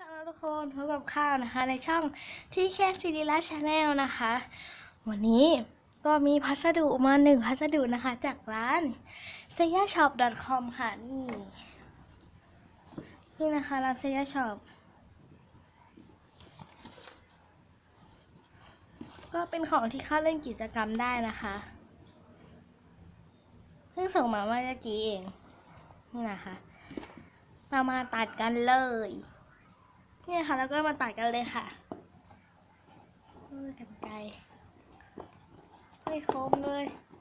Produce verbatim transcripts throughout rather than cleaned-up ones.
แล้วทุกคนพบกับข้าวนะคะในช่องที่แค่ซิริลัสชาแนลนะคะ วันนี้ก็มีพัสดุมาหนึ่งพัสดุนะคะจากร้าน เซย่าช็อป ดอท คอม ค่ะนี่นี่นะคะร้าน เซย่าช็อป ก็เป็นของที่เข้าเล่นกิจกรรมได้นะคะเพิ่งส่งมาเมื่อกี้เองนี่นะคะเรามาตัดกันเลยนี่ค่ะแล้วก็มาตัดกันเลยค่ะกันไกรไม่คมเลย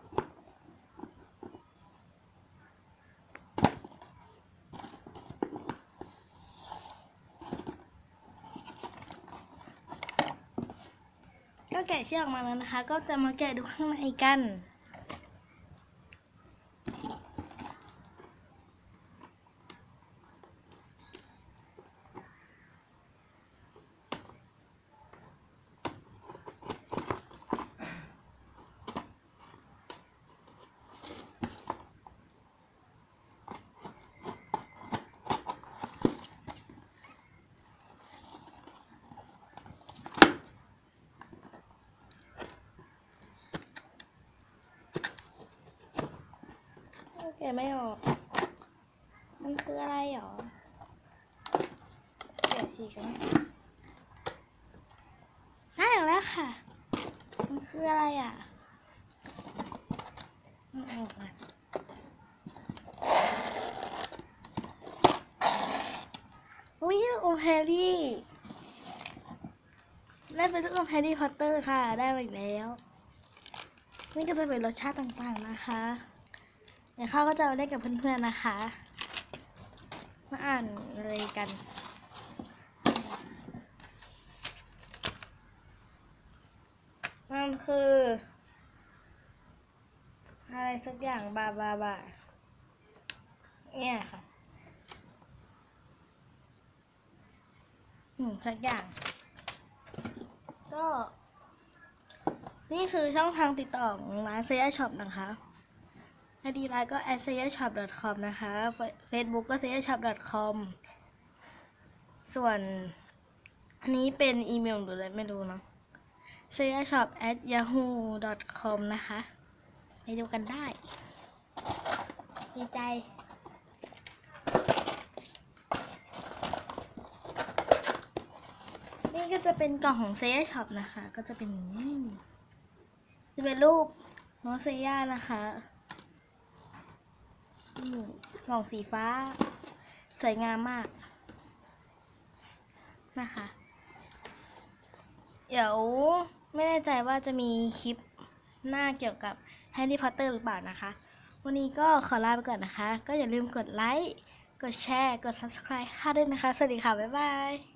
ก็แกะเชือกออกมาแล้วนะคะก็จะมาแกะดูข้างในกันแกะไม่ออกมันคืออะไรหรอแกะฉีกกันได้แล้วค่ะมันคืออะไรอ่ะมันออกอ่ะอุ้ยลูกอมแฮร์รี่ได้เป็นลูกอมแฮร์รี่พอตเตอร์ค่ะได้มาอีกแล้วนี่ก็จะเป็นรสชาติต่างๆนะคะเดี๋ยวข้าวก็จะมาเล่นกับเพื่อนๆนะคะมาอ่านอะไรกันมันคืออะไรสักอย่างบาบาบาเนี่ยค่ะอืมสักอย่างก็นี่คือช่องทางติดต่อของร้าน เซย่าช็อป นะคะ ไอ ดี ไลน์ก็ แอท เซย่าช็อป ดอท คอม นะคะ Facebook ก็ เซย่าช็อป ดอท คอม ส่วนอันนี้เป็นอีเมลหรืออะไรไม่รู้เนาะ เซย่าช็อป แอท ยาฮู ดอท คอม นะคะไปดูกันได้ดีใจนี่ก็จะเป็นกล่องของ เซย่าช็อป นะคะก็จะเป็นนี้จะเป็นรูปน้องเซย่านะคะกล่องสีฟ้าสวยงามมากนะคะเดี๋ยวไม่แน่ใจว่าจะมีคลิปหน้าเกี่ยวกับแฮร์รี่พอตเตอร์หรือเปล่านะคะวันนี้ก็ขอลาไปก่อนนะคะก็อย่าลืมกดไลค์กดแชร์กด ซับสไครบ์ ค่ะด้วยนะคะสวัสดีค่ะบ๊ายบาย